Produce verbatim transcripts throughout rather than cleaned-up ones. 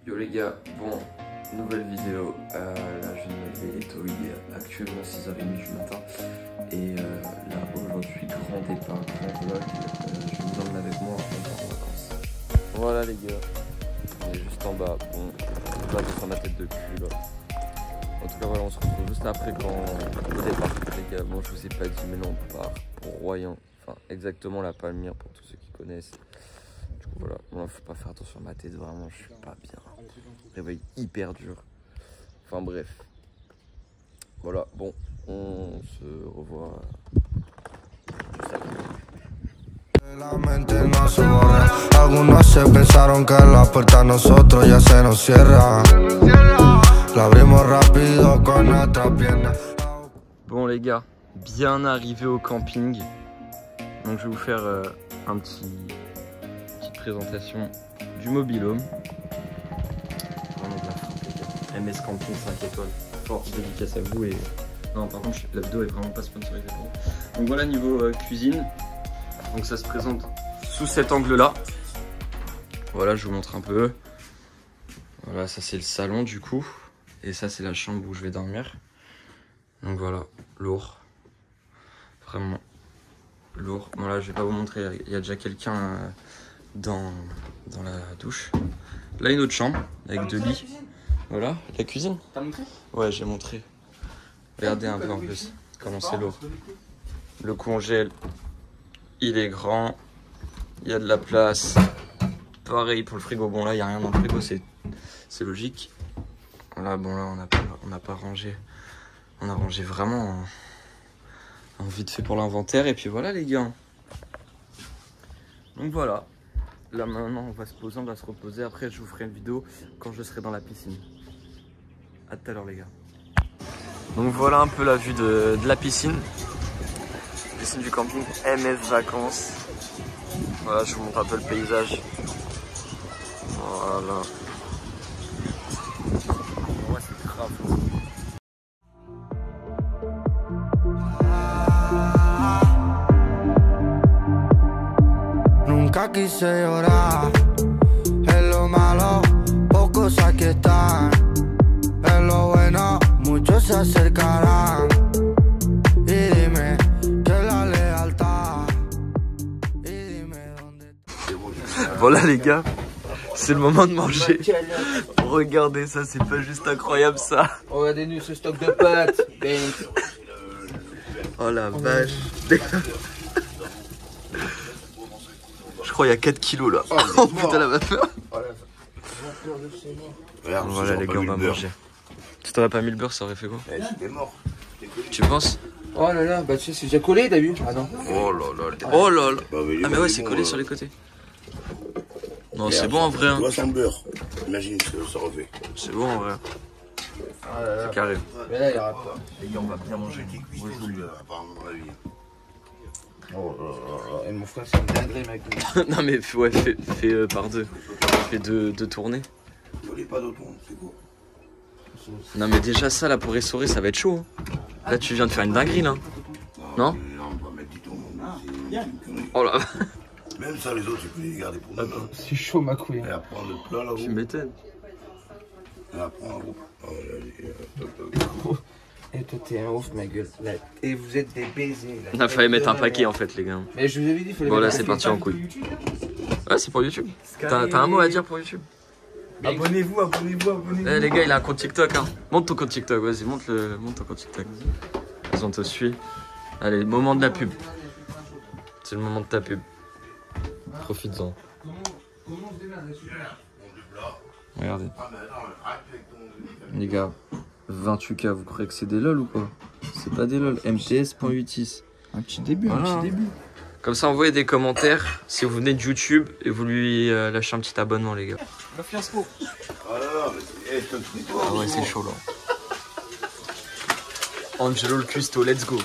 Yo les gars, bon, nouvelle vidéo, euh, là je viens de me lever tôt, il est actuellement six heures trente du matin. Et euh, là aujourd'hui, grand départ, grand vlog, euh, je vous emmène avec moi, on part en vacances. Voilà les gars, on est juste en bas, bon, on va descendre ma tête de cul là. En tout cas voilà, on se retrouve juste après quand au départ les gars, bon je vous ai pas dit mais là on part pour Royan, enfin exactement la Palmyre pour tous ceux qui connaissent. Du coup voilà, bon, faut pas faire attention à ma tête, vraiment je suis pas bien. Réveil hyper dur. Enfin bref. Voilà, bon, on se revoit juste après. La mente no se borra. Algunos se pensaron que la puerta a nosotros ya se nos cierra. La abrimos rápido con nuestra pierna. Bon les gars, bien arrivé au camping. Donc je vais vous faire euh, un petit petite présentation du mobil-home. Vraiment de la frappe les gars. M S Camping cinq étoiles. Fort dédicace à vous et. Non par contre la vidéo est vraiment pas sponsorisée pour vous. Donc voilà niveau euh, cuisine. Donc ça se présente sous cet angle là. Voilà, je vous montre un peu. Voilà, ça c'est le salon du coup. Et ça c'est la chambre où je vais dormir. Donc voilà, lourd. Vraiment lourd. Bon là je vais pas vous montrer, il y a déjà quelqu'un euh, dans, dans la douche. Là une autre chambre avec deux lits. Voilà, la cuisine. T'as montré? Ouais, j'ai montré. Regardez un peu en plus comment c'est lourd. Le congèle, il est grand. Il y a de la place. Pareil pour le frigo. Bon là il n'y a rien dans le frigo, c'est c'est logique. Là bon là on n'a pas, on n'a pas rangé. On a rangé vraiment en, en vite fait pour l'inventaire. Et puis voilà les gars. Donc voilà. Là maintenant on va se poser, on va se reposer. Après je vous ferai une vidéo quand je serai dans la piscine. A tout à l'heure les gars. Donc voilà un peu la vue de, de la piscine. Piscine du camping M S Vacances. Voilà, je vous montre un peu le paysage. Voilà. Ouais, c'est grave. Nunca quise llorar. Es lo malo, pocos aquí están. Es lo bueno, muchos se acercarán. Y dime que la lealtad. Y dime dónde. Voilà les gars, c'est le moment de manger. Regardez ça, c'est pas juste incroyable ça. Regardez-nous ce stock de pâtes. Oh la vache. Je crois qu'il y a quatre kilos là. Oh putain la vapeur. Voilà les gars, on va manger. Tu t'aurais pas mis le beurre, ça aurait fait quoi? C'était mort. Tu penses? Oh là là, bah tu sais, c'est déjà collé, t'as vu? Ah non. Oh là là. Oh là là. Ah mais ouais, c'est collé sur les côtés. Non, c'est bon en vrai. Hein. Tu vois, sans le beurre. Imagine ce que ça refait. C'est bon en vrai. Ah là là. C'est carré. Mais là, il y aura pas. Les gars, on va bien manger qui cuisine. Moi, je vous le apparemment dans la vie. Oh là là. Et mon frère, c'est une dinguerie, mec. Non mais ouais, fais, fais euh, par deux. Fais deux, deux tournées. Vous voulez pas d'autre monde, c'est quoi? Non mais déjà ça là pour essorer ça va être chaud. Hein. Là tu viens de faire une dinguerie là. Non? On va mettre du thon. C'est une connerie. Oh là. Même ça, les autres, tu peux les garder pour nous. C'est chaud, ma couille. Et à prendre le plat là-haut. Tu m'étonnes. Et à prendre un gros. Oh là, les gars, top, top. Et toi, t'es un ouf, ma gueule. Là. Et vous êtes des baisers. Là. On a failli mettre un paquet en fait les gars. Mais je vous avais dit, il fallait Bon là mettre c'est un parti film. en couille. Ouais c'est pour YouTube. T'as t'as un mot à dire pour YouTube? Abonnez-vous, abonnez-vous, abonnez-vous. Eh les gars il a un compte TikTok hein. Monte ton compte TikTok, vas-y monte, le... monte ton compte TikTok. Ils ont te suit. Allez, moment de la pub. C'est le moment de ta pub. Profites-en. Regardez. Les gars, vingt-huit K, vous croyez que c'est des lol ou pas? C'est pas des lol, M T S point huit six. Un petit début, Voilà. un petit début. Comme ça, envoyez des commentaires si vous venez de YouTube et vous lui euh, lâchez un petit abonnement, les gars. Le fiasco. Oh là là, mais c'est. Eh, je te le dis, toi. Ah ouais, c'est chaud là. Angelo le cuistot, let's go.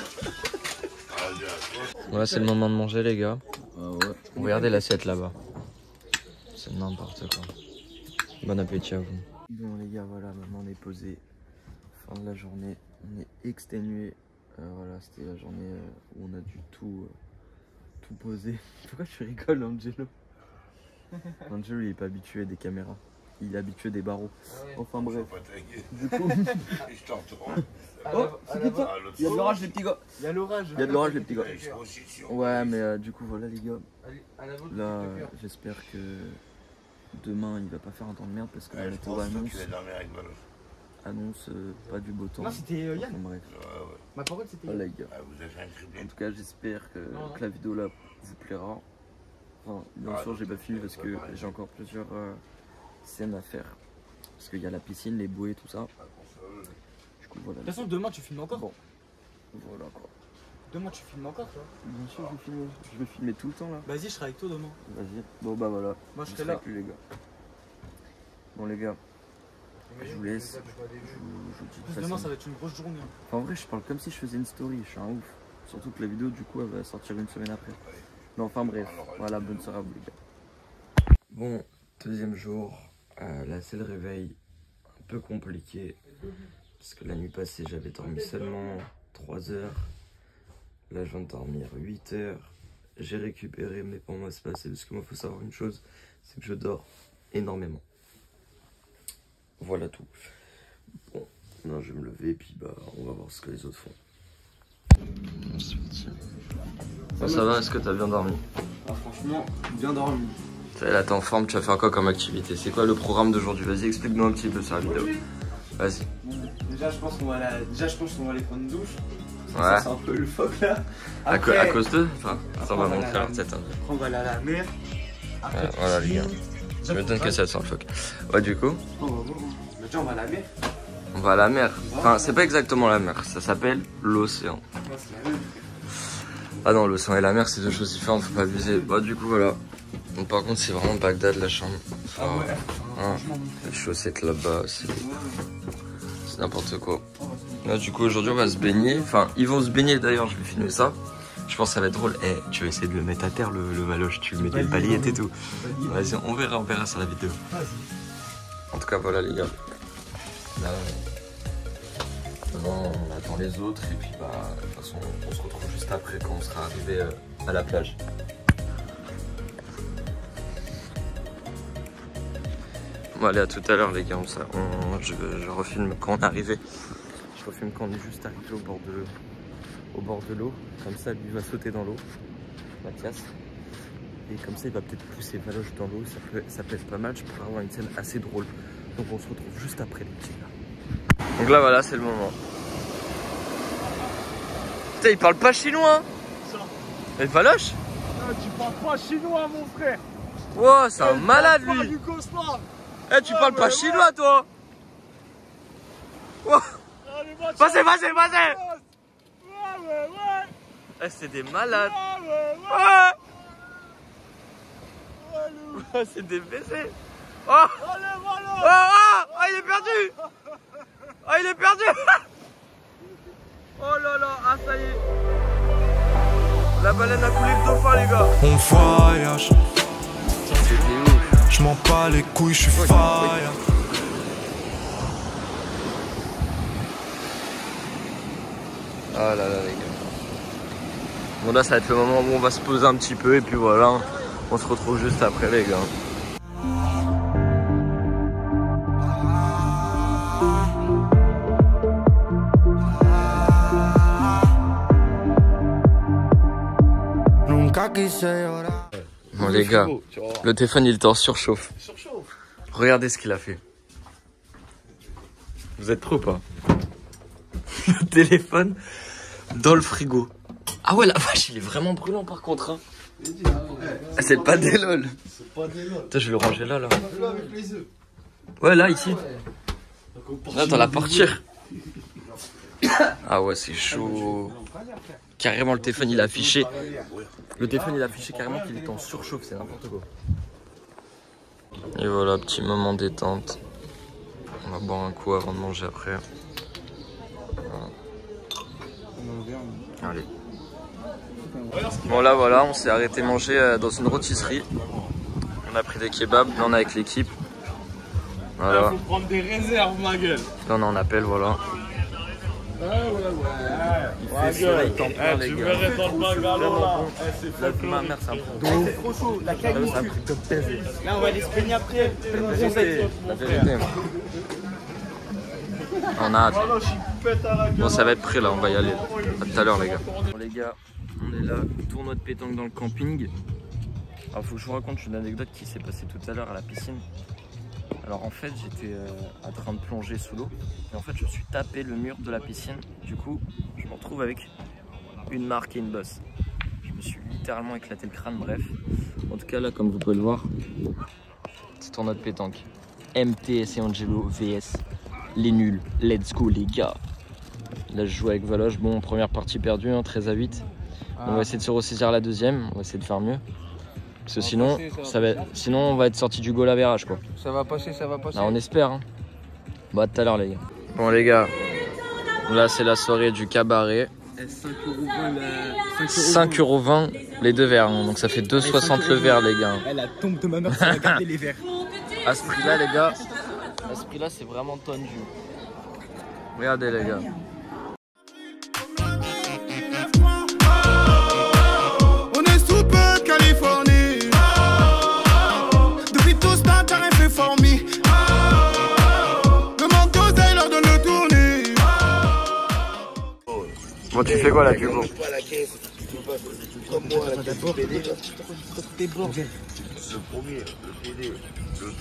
Voilà, c'est le moment de manger, les gars. Ah ouais. Regardez l'assiette là-bas. C'est n'importe quoi. Bon appétit à vous. Bon, les gars, voilà, maintenant on est posé. Fin de la journée. On est exténué. Euh, voilà, c'était la journée euh, où on a dû tout, euh, tout poser. Pourquoi tu rigoles, Angelo? Angelo, il est pas habitué des caméras. qu'il est habitué des barreaux. Enfin bref. Du coup. Je t'entends. Oh, c'est qui ça? Il y a de l'orage les petits gars. Il y a l'orage. Il y a de l'orage les petits gars. Ouais mais euh, du coup voilà les gars. Là euh, j'espère que demain il va pas faire un temps de merde parce que la météo annonce, annonce euh, pas du beau temps. Non c'était euh, Yann. Enfin, bref. Ouais, ouais. Ma parole c'était Voilà Yann. les gars. Ah, vous avez fait un triplé. En tout cas j'espère que, Non, non. que la vidéo là vous plaira. Enfin bien Ah, sûr j'ai non, pas filmé c'est parce pas que pareil. j'ai encore plusieurs euh, scènes à faire. Parce qu'il y a la piscine, les bouées, tout ça. Du coup voilà. De toute façon demain tu filmes encore. Bon. Voilà quoi. Demain tu filmes encore toi. Bien sûr je vais filmer. Je vais filmer tout le temps là. Vas-y je serai avec toi demain. Vas-y. Bon bah voilà. Moi je Je serai serai là. plus les gars. Bon les gars. Je vous laisse. Je vous, je vous dis de toute Demain façon. ça va être une grosse journée. Enfin, en vrai je parle comme si je faisais une story. Je suis un ouf. Surtout que la vidéo du coup elle va sortir une semaine après. Mais enfin bref. Voilà, bonne soirée à vous les gars. Bon, deuxième jour. Euh, là c'est le réveil. Un peu compliqué. Parce que la nuit passée j'avais dormi seulement trois heures. Là je viens de dormir huit heures. J'ai récupéré mais pour moi c'est pas assez. Parce que moi faut savoir une chose. C'est que je dors énormément. Voilà tout. Bon, non, je vais me lever et puis bah on va voir ce que les autres font. Bon, ça va, est-ce que t'as bien dormi? Ah, franchement, bien dormi. Là t'es en forme, tu vas faire quoi comme activité? C'est quoi le programme d'aujourd'hui? Vas-y explique-nous un petit peu sur la vidéo. Vas-y. Bon, déjà je pense qu'on va la... déjà je pense qu'on va aller prendre une douche. Ouais. C'est un peu le phoque là. À, co- à cause d'eux? Enfin, ça va on va montrer la- leur tête. Hein. Après on va aller à la mer. Après, Ouais, voilà les gars. Je me donne que ça sur le phoque. Ouais du coup, On va voir. Mais déjà on va à la mer. on va à la mer. Enfin c'est pas exactement la mer, ça s'appelle l'océan. Ouais, c'est la mer. Ah non, l'océan et la mer c'est deux choses différentes, faut pas abuser. Bah du coup voilà. Donc, par contre c'est vraiment Bagdad la chambre. Enfin, Ah ouais. hein, Franchement, les chaussettes là-bas, c'est ouais. c'est n'importe quoi. Là du coup aujourd'hui on va se baigner. Enfin ils vont se baigner d'ailleurs, je vais filmer ça. Je pense que ça va être drôle. Eh, tu vas essayer de le mettre à terre le, le valoche, tu mets des paillettes et tout. Vas-y, on verra, on verra sur la vidéo. En tout cas voilà les gars. Là, maintenant, on attend les autres et puis bah de toute façon on se retrouve juste après quand on sera arrivé euh, à la plage. Bon allez à tout à l'heure les gars, on, ça, on, je, je refilme quand on est arrivé. Je refilme quand on est juste arrivé au bord de au bord de l'eau. Comme ça lui va sauter dans l'eau, Mathias. Et comme ça il va peut-être pousser Valoche dans l'eau, ça peut, ça peut être pas mal, je pourrais avoir une scène assez drôle. Donc on se retrouve juste après les petits gars. Donc là voilà c'est le moment. Putain il parle pas chinois. Et Valoche? Ah, tu parles pas chinois mon frère. Wow c'est un malade lui. Yougoslave. Eh tu parles pas chinois toi. Wow. Passez, passez, passez. Ouais, ouais, ouais. Eh c'est des malades. Ouais, ouais, ouais. Ouais. Ouais, le- Oh, c'est des baisers. Oh, Allez, oh, voilà. oh, oh, il est perdu. Oh, il est perdu. Oh là là, ah ça y est. La baleine a coulé le dauphin les gars. On voyage, C'était ouf. je m'en bats les couilles, je suis fire. Ah là là les gars. Bon là ça va être le moment où on va se poser un petit peu et puis voilà. On se retrouve juste après les gars. Nunca quise llorar. Bon les gars, le téléphone il était en surchauffe. Regardez ce qu'il a fait. Vous êtes trop pas. Le téléphone dans le frigo. Ah ouais la vache il est vraiment brûlant par contre hein. C'est pas des lol. Putain je vais le ranger là là. Ouais là ici. Là dans la portière. Ah ouais c'est chaud. Carrément le téléphone il a affiché. Le téléphone il a affiché carrément qu'il était en surchauffe, c'est n'importe quoi. Et voilà, petit moment détente. On va boire un coup avant de manger après. Voilà. Allez. Bon là voilà, on s'est arrêté manger dans une rôtisserie. On a pris des kebabs, là on est avec l'équipe. Voilà. Faut prendre des réserves ma gueule. Là on en appelle, voilà. Il fait soleil tempéré, les Tu gars. verrais dans le bungalow là. Eh, c'est La folklorique. ma mère, c'est un Ah, c'est trop chaud, la canicule. c'est un truc de baiser. Là, on va aller se baigner après. La vérité, la vérité. On a hâte. Oh non, je suis pète à la gueule. Bon, ça va être prêt là, on va y aller. À tout à l'heure, les gars. Bon, les gars, on est là, tournoi de pétanque dans le camping. Alors, faut que je vous raconte une anecdote qui s'est passée tout à l'heure à la piscine. Alors, en fait, j'étais euh, en train de plonger sous l'eau. Et en fait, je me suis tapé le mur de la piscine. Du coup, je me retrouve avec une marque et une bosse. Je me suis littéralement éclaté le crâne, bref. En tout cas, là, comme vous pouvez le voir, petit tournoi de pétanque. M T S et Angelo V S. Les nuls, let's go les gars. Là je joue avec Valoche, bon première partie perdue, hein, treize à huit. Ah. On va essayer de se ressaisir la deuxième, on va essayer de faire mieux. Parce que sinon, passer, ça ça va, sinon on va être sorti du goal à virage quoi. Ça va passer, ça va passer. Là, on espère. Hein. Bon à tout à l'heure les gars. Bon les gars, là c'est la soirée du cabaret. cinq euros vingt les deux verres, hein. Donc ça fait deux euros soixante le verre les gars. Elle la tombe de ma mère, ça va garder les verres. À ce prix là les gars, à ce prix là c'est vraiment tendu. Regardez les gars. On est sous peu Californie. Depuis tout ce temps t'as rien fait for me. Le manque d'oseille leur donne le tournis. Bon tu fais quoi là du coup? Comme moi, d'abord, t'es bon. Le premier, le P D, le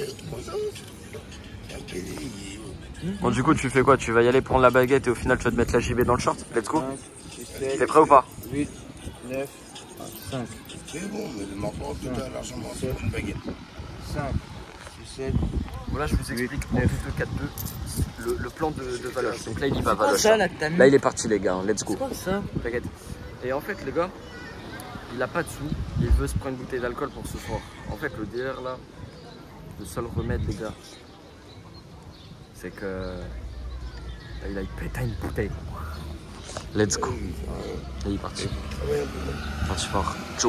P D, Bon du coup tu fais quoi? Tu vas y aller prendre la baguette et au final tu vas te mettre la J B dans le short? Let's go. T'es prêt ou pas? huit, neuf, cinq. c'est bon, mais ne m'en pas tout à largement, c'est une baguette. cinq, six, sept. Bon là je vous explique en deux deux quatre deux le, le plan de, de Valoche. Donc là il y va Valoche. Ça, là, que t'as mis. Là il est parti les gars, let's go. C'est quoi ça? Baguette. Et en fait les gars, il a pas de sous, il veut se prendre une bouteille d'alcool pour ce soir. En fait le délire là, le seul remède les gars, c'est que là, il a pété une bouteille. Let's go. Et il est parti. Parti fort. Ciao.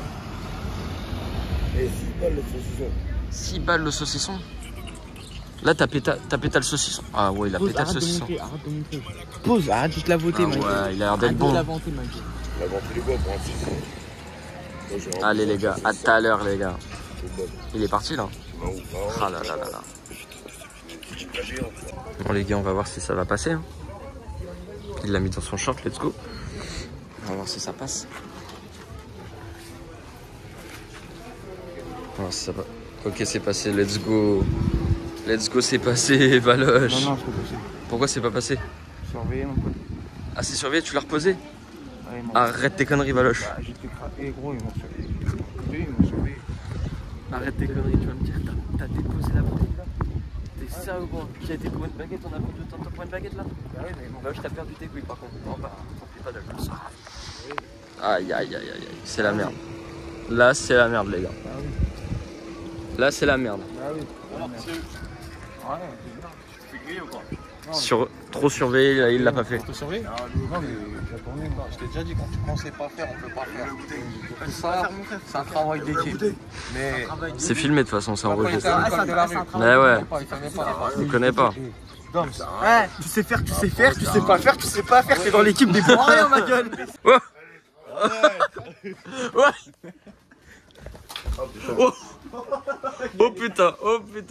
Et six balles le saucisson. six balles le saucisson. Là t'as pété, t'as pété le saucisson. Ah ouais il a Pause, pété le arrête de saucisson. montrer, arrête de montrer. Pause, arrête de te la voter, Ah Michael. ouais il a l'air d'être Arrête de bon. la vanter, Michael. On a vendu les bois pour un saucisson. Allez les gars, à tout à l'heure les gars. Il est parti là. Non, non. Ah là là là là. Bon les gars on va voir si ça va passer. Hein. Il l'a mis dans son short, let's go. On va voir si ça passe. On va voir si ça va. Ok c'est passé, let's go. Let's go c'est passé, Valoche. Non, non, c'est pas possible. Pourquoi c'est pas passé? Surveiller, mon pote. Ah c'est surveillé, tu l'as reposé? Ouais, non. Arrête tes conneries Valoche. Bah, j'ai fait craquer, gros, ils m'ont surveillé. Oui, ils m'ont surveillé. Arrête tes conneries, tu vas me dire, t'as t'as déposé la bouteille là? T'es sérieux gros? Qui a été pour une baguette? On a perdu autant de temps pour une baguette là? Bah ouais, mais bon. Bah oui, t'as perdu tes couilles par contre. Non, bah, t'en fais pas d'accord. Aïe, aïe, aïe, aïe, aïe. C'est la merde. Là, c'est la merde, les gars. Bah oui. Là, c'est la merde. Bah oui. Alors, c'est. Ouais, Tu fais griller ou quoi? Sur... Trop surveillé, là, il l'a pas fait. te surveiller? Non, mais j'ai tourné. Je t'ai déjà dit, quand tu ne sais pas faire, on peut pas faire. Tout ça, c'est un travail d'équipe. Mais. C'est filmé de toute façon, c'est enregistré. Ah, c'est un travail. Mais ouais, Il connaît pas. il connaît pas. Ouais, tu sais faire, tu sais faire, tu sais pas faire, tu sais pas faire, t'es dans l'équipe des bons rien, ma gueule. Ouais. Ouais. Oh. Oh putain, oh putain.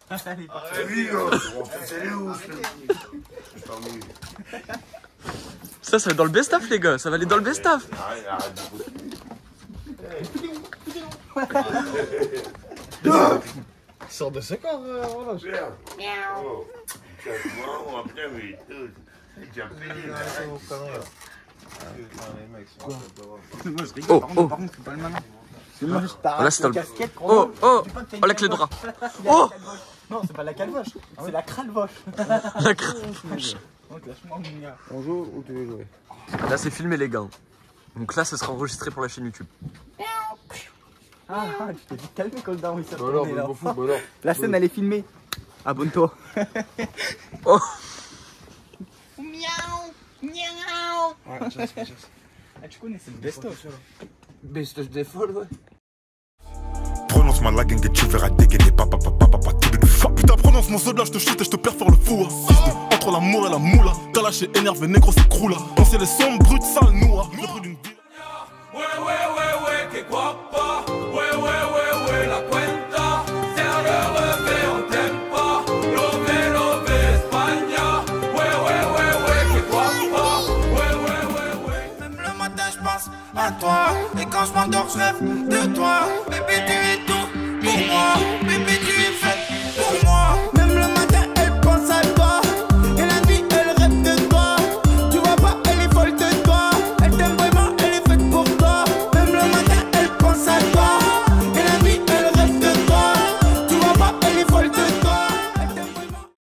Ça, ça va dans le best-of, les gars. Ça va aller dans le best-of. Sors de ce corps, voilà. Oh, oh. Par contre, c'est pas le malin. Oh, là, c'est dans le... Oh, oh, oh, la clé de bras. Oh. Non, c'est pas la calvoche, c'est la cralvoche. La cravache. On joue ou tu veux jouer? Là, c'est filmé, les gars. Donc là, ça sera enregistré pour la chaîne YouTube. Ah, tu t'es dit calmer quand le daron il s'est Bah alors, retourné, là. m'en fous, bah alors. La scène elle est filmée. Abonne-toi. Oh. Ah, tu connais, c'est le best-of. Best des folles, ouais. Prononce ma lague et tu verras dégainer. Papa, papa, papa, tout de fuck. Putain, prononce mon soldat, je te shoot et je te perds faire le fou. entre l'amour et la moula. Kalaché énervé, négro, c'est croula. On sait les sombres brutes, sales, nous. Le prix d'une vie. Ouais, ouais, ouais, ouais, que guapa. Ouais, ouais, ouais, ouais, la cuenta. Serre le revêt, on t'aime pas. Lové, lové, Espagna. Ouais, ouais, ouais, ouais, que guapa. Ouais, ouais, ouais, ouais. Même le matin, je pense à toi. Et quand je m'endors, je rêve de toi. Bébé, tu es tout pour moi. Bébé,